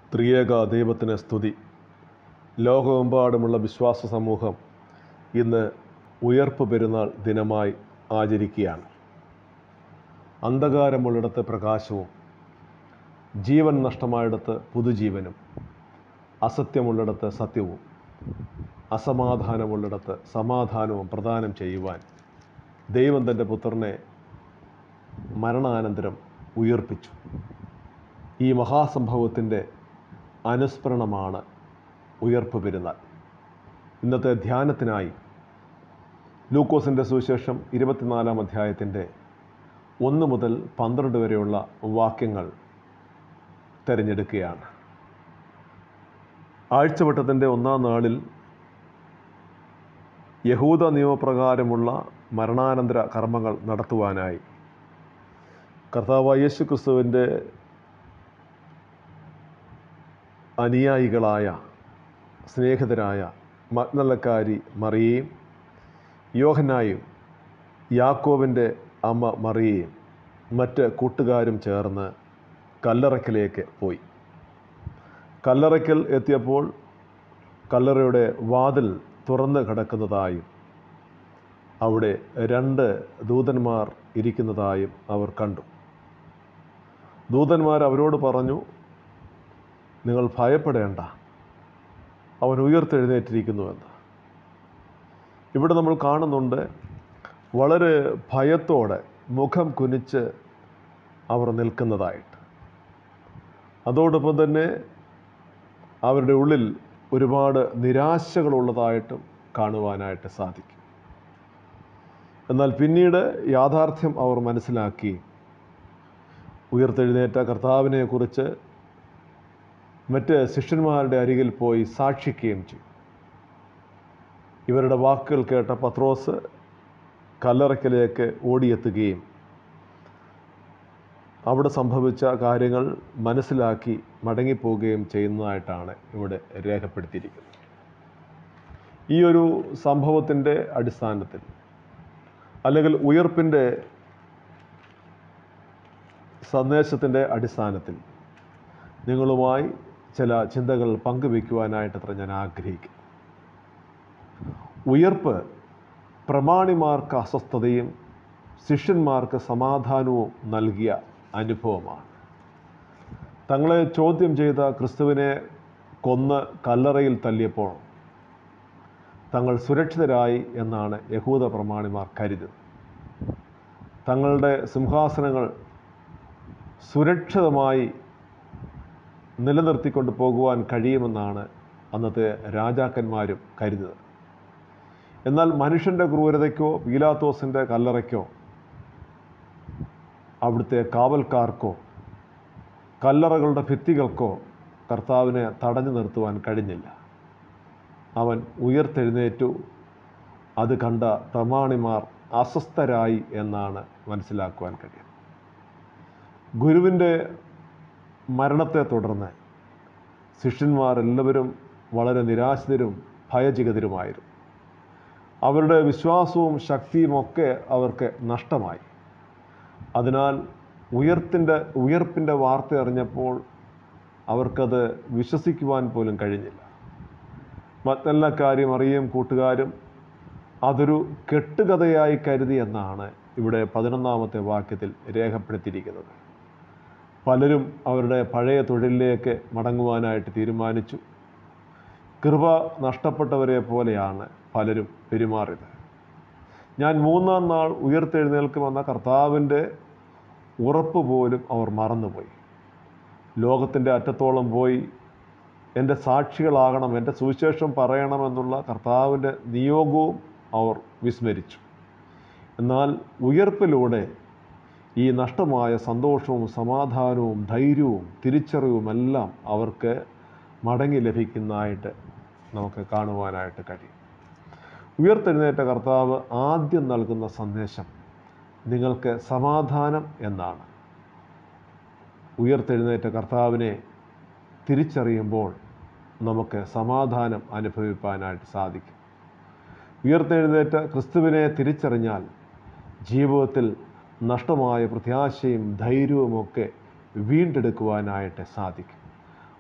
ത്രിയേക ദൈവത്തിന് സ്തുതി. ലോകമെമ്പാടുമുള്ള വിശ്വാസ സമൂഹം ഇന്ന് ഉയർപ്പ് പെരുന്നാൾ ദിനമായി ആചരിക്കുകയാണ്. അന്ധകാരമുള്ളിടത്ത് പ്രകാശവും, ജീവൻ നഷ്ടമായിടത്ത് പുതുജീവനും, അസത്യമുള്ളിടത്ത് സത്യവും, അസമാധാനമുള്ളിടത്ത് സമാധാനവും പ്രദാനം ചെയ്യുവാൻ ദൈവം തൻ്റെ പുത്രനെ മരണാനന്തരം ഉയർപ്പിച്ചു. ഈ മഹാസംഭവത്തിൻ്റെ അനുസ്മരണമാണ് ഉയർപ്പ് പെരുന്നാൾ. ഇന്നത്തെ ധ്യാനത്തിനായി ലൂക്കോസിൻ്റെ സുവിശേഷം 24-ാം അധ്യായത്തിൻ്റെ 1 മുതൽ 12 വരെയുള്ള വാക്യങ്ങൾ തിരഞ്ഞെടുക്കുകയാണ്. ആഴ്ചവട്ടത്തിൻ്റെ 1-ാം നാളിൽ യഹൂദ നിയമപ്രകാരമുള്ള മരണാനന്തര കർമ്മങ്ങൾ നടത്തുവാനായി കർത്താവായ യേശു ക്രിസ്തുവിൻ്റെ അനുയായികളായ സ്നേഹിതരായ മഗ്ദലക്കാരി മറിയയും യോഹന്നായും യാക്കോബിൻ്റെ അമ്മ മറിയയും മറ്റ് കൂട്ടുകാരും ചേർന്ന് കല്ലറയ്ക്കലേക്ക് പോയി. കല്ലറയ്ക്കൽ എത്തിയപ്പോൾ കല്ലറയുടെ വാതിൽ തുറന്ന് കിടക്കുന്നതായും അവിടെ 2 ദൂതന്മാർ ഇരിക്കുന്നതായും അവർ കണ്ടു. ദൂതന്മാർ അവരോട് പറഞ്ഞു, നിങ്ങൾ ഭയപ്പെടേണ്ട, അവൻ ഉയർത്തെഴുന്നേറ്റിരിക്കുന്നുവെന്ന്. ഇവിടെ നമ്മൾ കാണുന്നുണ്ട്, വളരെ ഭയത്തോടെ മുഖം കുനിച്ച് അവർ നിൽക്കുന്നതായിട്ട്. അതോടൊപ്പം തന്നെ അവരുടെ ഉള്ളിൽ ഒരുപാട് നിരാശകളുള്ളതായിട്ടും കാണുവാനായിട്ട് സാധിക്കും. എന്നാൽ പിന്നീട് യാഥാർത്ഥ്യം അവർ മനസ്സിലാക്കി ഉയർത്തെഴുന്നേറ്റ കർത്താവിനെക്കുറിച്ച് മറ്റ് ശിഷ്യന്മാരുടെ അരികിൽ പോയി സാക്ഷിക്കുകയും ചെയ്തു. ഇവരുടെ വാക്കുകൾ കേട്ട പത്രോസ് കല്ലറയ്ക്കലേക്ക് ഓടിയെത്തുകയും അവിടെ സംഭവിച്ച കാര്യങ്ങൾ മനസ്സിലാക്കി മടങ്ങിപ്പോവുകയും ചെയ്യുന്നതായിട്ടാണ് ഇവിടെ രേഖപ്പെടുത്തിയിരിക്കുന്നത്. ഈ ഒരു സംഭവത്തിൻ്റെ അടിസ്ഥാനത്തിൽ, അല്ലെങ്കിൽ ഉയർപ്പിൻ്റെ സന്ദേശത്തിൻ്റെ അടിസ്ഥാനത്തിൽ നിങ്ങളുമായി ചില ചിന്തകൾ പങ്കുവയ്ക്കുവാനായിട്ട് ഞാൻ ആഗ്രഹിക്കുന്നു. ഉയർപ്പ് പ്രമാണിമാർക്ക് അസ്വസ്ഥതയും ശിഷ്യന്മാർക്ക് സമാധാനവും നൽകിയ അനുഭവമാണ്. തങ്ങളെ ചോദ്യം ചെയ്ത ക്രിസ്തുവിനെ കൊന്ന് കല്ലറയിൽ തള്ളിയപ്പോൾ തങ്ങൾ സുരക്ഷിതരായി എന്നാണ് യഹൂദ പ്രമാണിമാർ കരുതുന്നത്. തങ്ങളുടെ സിംഹാസനങ്ങൾ സുരക്ഷിതമായി നിലനിർത്തിക്കൊണ്ട് പോകുവാൻ കഴിയുമെന്നാണ് അന്നത്തെ രാജാക്കന്മാരും കരുതുന്നത്. എന്നാൽ മനുഷ്യൻ്റെ ക്രൂരതയ്ക്കോ പീലാത്തോസിൻ്റെ കല്ലറയ്ക്കോ അവിടുത്തെ കാവൽക്കാർക്കോ കല്ലറകളുടെ ഭിത്തികൾക്കോ കർത്താവിനെ തടഞ്ഞു നിർത്തുവാൻ കഴിഞ്ഞില്ല. അവൻ ഉയർത്തെഴുന്നേറ്റു. അത് കണ്ട പ്രമാണിമാർ അസ്വസ്ഥരായി എന്നാണ് മനസ്സിലാക്കുവാൻ കഴിയുന്നത്. ഗുരുവിൻ്റെ മരണത്തെ തുടർന്ന് ശിഷ്യന്മാരെല്ലാവരും വളരെ നിരാശിതരും ഭയചകിതരുമായിരുന്നു. അവരുടെ വിശ്വാസവും ശക്തിയുമൊക്കെ അവർക്ക് നഷ്ടമായി. അതിനാൽ ഉയർപ്പിൻ്റെ വാർത്ത അറിഞ്ഞപ്പോൾ അവർക്കത് വിശ്വസിക്കുവാൻ പോലും കഴിഞ്ഞില്ല. മഗ്ദലക്കാരി മറിയയും കൂട്ടുകാരും അതൊരു കെട്ടുകഥയായി കരുതി എന്നാണ് ഇവിടെ 11-ാമത്തെ വാക്യത്തിൽ രേഖപ്പെടുത്തിയിരിക്കുന്നത്. പലരും അവരുടെ പഴയ തൊഴിലിലേക്ക് മടങ്ങുവാനായിട്ട് തീരുമാനിച്ചു. കൃപ നഷ്ടപ്പെട്ടവരെ പോലെയാണ് പലരും പെരുമാറിയത്. ഞാൻ 3-ാം നാൾ ഉയർത്തെഴുന്നേൽക്കുമെന്ന കർത്താവിൻ്റെ ഉറപ്പ് പോലും അവർ മറന്നുപോയി. ലോകത്തിൻ്റെ അറ്റത്തോളം പോയി എൻ്റെ സാക്ഷികളാകണം, എൻ്റെ സുവിശേഷം പറയണമെന്നുള്ള കർത്താവിൻ്റെ നിയോഗവും അവർ വിസ്മരിച്ചു. എന്നാൽ ഉയർപ്പിലൂടെ ഈ നഷ്ടമായ സന്തോഷവും സമാധാനവും ധൈര്യവും തിരിച്ചറിവുമെല്ലാം അവർക്ക് മടങ്ങി ലഭിക്കുന്നതായിട്ട് നമുക്ക് കാണുവാനായിട്ട് കഴിയും. ഉയർത്തെഴുന്നേറ്റ കർത്താവ് ആദ്യം നൽകുന്ന സന്ദേശം നിങ്ങൾക്ക് സമാധാനം എന്നാണ്. ഉയർത്തെഴുന്നേറ്റ കർത്താവിനെ തിരിച്ചറിയുമ്പോൾ നമുക്ക് സമാധാനം അനുഭവിപ്പാനായിട്ട് സാധിക്കും. ഉയർത്തെഴുന്നേറ്റ ക്രിസ്തുവിനെ തിരിച്ചറിഞ്ഞാൽ ജീവിതത്തിൽ നഷ്ടമായ പ്രത്യാശയും ധൈര്യവുമൊക്കെ വീണ്ടെടുക്കുവാനായിട്ട് സാധിക്കും.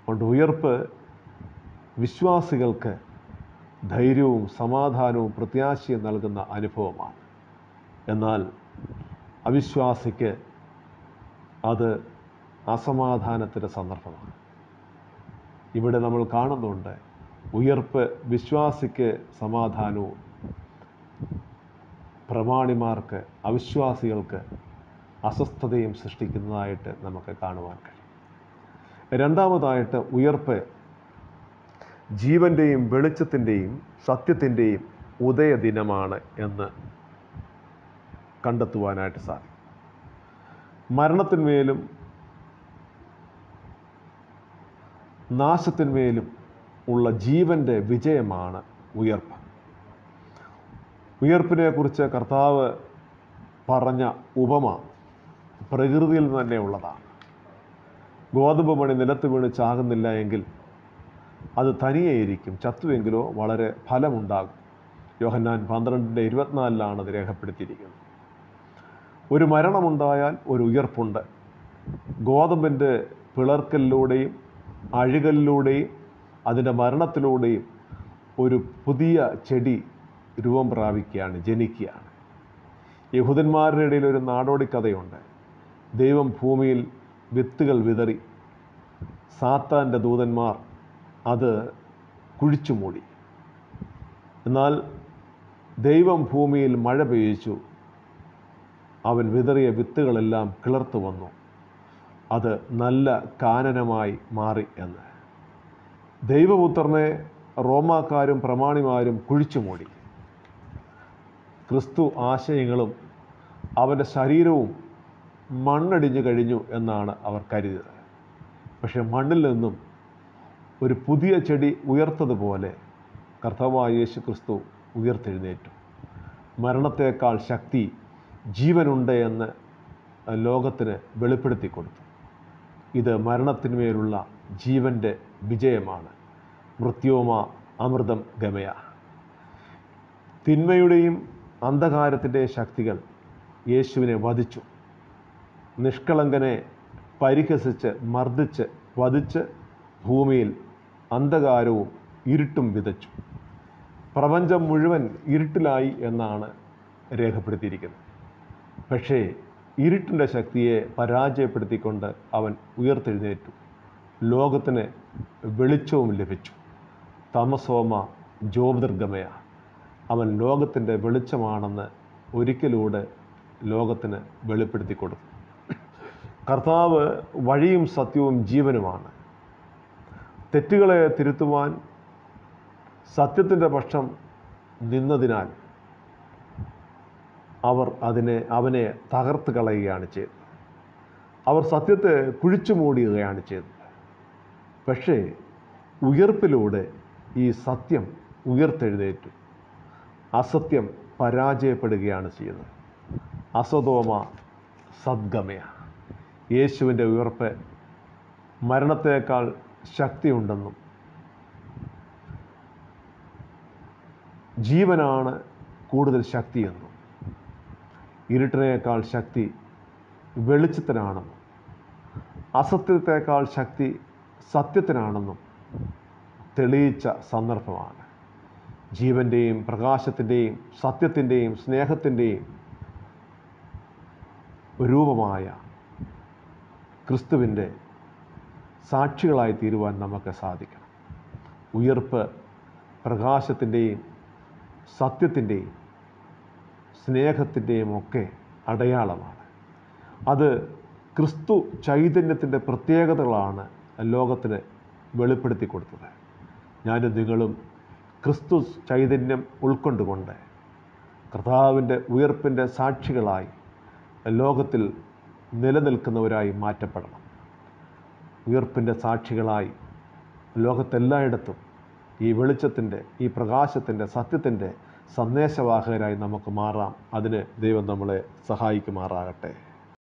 അതുകൊണ്ട് ഉയർപ്പ് വിശ്വാസികൾക്ക് ധൈര്യവും സമാധാനവും പ്രത്യാശയും നൽകുന്ന അനുഭവമാണ്. എന്നാൽ അവിശ്വാസിക്ക് അത് അസമാധാനത്തിൻ്റെ സന്ദർഭമാണ്. ഇവിടെ നമ്മൾ കാണുന്നുണ്ട്, ഉയർപ്പ് വിശ്വാസിക്ക് സമാധാനവും പ്രമാണിമാർക്ക് അവിശ്വാസികൾക്ക് അസ്വസ്ഥതയും സൃഷ്ടിക്കുന്നതായിട്ട് നമുക്ക് കാണുവാൻ കഴിയും. രണ്ടാമതായിട്ട്, ഉയർപ്പ് ജീവൻ്റെയും വെളിച്ചത്തിൻ്റെയും സത്യത്തിൻ്റെയും ഉദയദിനമാണ് എന്ന് കണ്ടെത്തുവാനായിട്ട് സാധിക്കും. മരണത്തിന്മേലും നാശത്തിന്മേലും ഉള്ള ജീവൻ്റെ വിജയമാണ് ഉയർപ്പ്. ഉയർപ്പിനെക്കുറിച്ച് കർത്താവ് പറഞ്ഞ ഉപമ പ്രകൃതിയിൽ തന്നെ ഉള്ളതാണ്. ഗോതമ്പ് മണി നിലത്ത് വീണ് ചാകുന്നില്ല എങ്കിൽ അത് തനിയെയിരിക്കും, ചത്തുവെങ്കിലോ വളരെ ഫലമുണ്ടാകും. യോഹന്നാൻ 12:24 അത് രേഖപ്പെടുത്തിയിരിക്കുന്നത്. ഒരു മരണമുണ്ടായാൽ ഒരു ഉയർപ്പുണ്ട്. ഗോതമ്പിൻ്റെ പിളർക്കലിലൂടെയും അഴുകലിലൂടെയും അതിൻ്റെ മരണത്തിലൂടെയും ഒരു പുതിയ ചെടി രൂപം പ്രാപിക്കുകയാണ്, ജനിക്കുകയാണ്. യഹൂദന്മാരുടെ ഇടയിൽ ഒരു നാടോടി കഥയുണ്ട്. ദൈവം ഭൂമിയിൽ വിത്തുകൾ വിതറി, സാത്താൻ്റെ ദൂതന്മാർ അത് കുഴിച്ചു മൂടി. എന്നാൽ ദൈവം ഭൂമിയിൽ മഴ പെയ്യിച്ചു, അവൻ വിതറിയ വിത്തുകളെല്ലാം കിളർത്തു വന്നു, അത് നല്ല കാനനമായി മാറി എന്ന്. ദൈവപുത്രനെ റോമാക്കാരും പ്രമാണിമാരും കുഴിച്ചു മൂടി. ക്രിസ്തു ആശയങ്ങളും അവൻ്റെ ശരീരവും മണ്ണടിഞ്ഞു കഴിഞ്ഞു എന്നാണ് അവർ കരുതിയത്. പക്ഷെ മണ്ണിൽ നിന്നും ഒരു പുതിയ ചെടി ഉയർത്തതുപോലെ കർത്താവായ യേശു ക്രിസ്തു ഉയർത്തെഴുന്നേറ്റു. മരണത്തേക്കാൾ ശക്തി ജീവനുണ്ട് എന്ന് ലോകത്തിന് വെളിപ്പെടുത്തി കൊടുത്തു. ഇത് മരണത്തിന്മേലുള്ള ജീവൻ്റെ വിജയമാണ്. മൃത്യോമ അമൃതം ഗമയ. തിന്മയുടെയും അന്ധകാരത്തിൻ്റെയും ശക്തികൾ യേശുവിനെ വധിച്ചു. നിഷ്കളങ്കനെ പരിഹസിച്ച് മർദ്ദിച്ച് വധിച്ച് ഭൂമിയിൽ അന്ധകാരവും ഇരുട്ടും വിതച്ചു. പ്രപഞ്ചം മുഴുവൻ ഇരുട്ടിലായി എന്നാണ് രേഖപ്പെടുത്തിയിരിക്കുന്നത്. പക്ഷേ ഇരുട്ടിൻ്റെ ശക്തിയെ പരാജയപ്പെടുത്തിക്കൊണ്ട് അവൻ ഉയർത്തെഴുന്നേറ്റു. ലോകത്തിന് വെളിച്ചവും ലഭിച്ചു. തമസോമ ജ്യോതിർഗമയ. അവൻ ലോകത്തിൻ്റെ വെളിച്ചമാണെന്ന് ഒരിക്കലൂടെ ലോകത്തിന് വെളിപ്പെടുത്തി കൊടുത്തു. കർത്താവ് വഴിയും സത്യവും ജീവനുമാണ്. തെറ്റുകളെ തിരുത്തുവാൻ സത്യത്തിൻ്റെ പക്ഷം നിന്നതിനാൽ അവർ അവനെ തകർത്ത് കളയുകയാണ് ചെയ്തത്. അവർ സത്യത്തെ കുഴിച്ചു മൂടുകയാണ് ചെയ്തത്. പക്ഷേ ഉയർപ്പിലൂടെ ഈ സത്യം ഉയർത്തെഴുന്നേറ്റു. അസത്യം പരാജയപ്പെടുകയാണ് ചെയ്യുന്നത്. അസതോമ സദ്ഗമയ. യേശുവിൻ്റെ ഉയർപ്പ് മരണത്തേക്കാൾ ശക്തിയുണ്ടെന്നും ജീവനാണ് കൂടുതൽ ശക്തിയെന്നും ഇരുട്ടിനേക്കാൾ ശക്തി വെളിച്ചത്തിനാണെന്നും അസത്യത്തേക്കാൾ ശക്തി സത്യത്തിനാണെന്നും തെളിയിച്ച സന്ദർഭമാണ്. ജീവൻ്റെയും പ്രകാശത്തിൻ്റെയും സത്യത്തിൻ്റെയും സ്നേഹത്തിൻ്റെയും രൂപമായ ക്രിസ്തുവിൻ്റെ സാക്ഷികളായി തീരുവാൻ നമുക്ക് സാധിക്കണം. ഉയർപ്പ് പ്രകാശത്തിൻ്റെയും സത്യത്തിൻ്റെയും സ്നേഹത്തിൻ്റെയും ഒക്കെ അടയാളമാണ്. അത് ക്രിസ്തു ചൈതന്യത്തിൻ്റെ പ്രത്യേകതകളാണ് ലോകത്തിന് വെളിപ്പെടുത്തി കൊടുത്തത്. ഞാനും നിങ്ങളും ക്രിസ്തു ചൈതന്യം ഉൾക്കൊണ്ടുകൊണ്ട് കർത്താവിൻ്റെ ഉയർപ്പിൻ്റെ സാക്ഷികളായി ലോകത്തിൽ നിലനിൽക്കുന്നവരായി മാറ്റപ്പെടണം. ഉയർപ്പിൻ്റെ സാക്ഷികളായി ലോകത്തെല്ലായിടത്തും ഈ വെളിച്ചത്തിൻ്റെ, ഈ പ്രകാശത്തിൻ്റെ, സത്യത്തിൻ്റെ സന്ദേശവാഹകരായി നമുക്ക് മാറാം. അതിന് ദൈവം നമ്മളെ സഹായിക്കുമാറാകട്ടെ.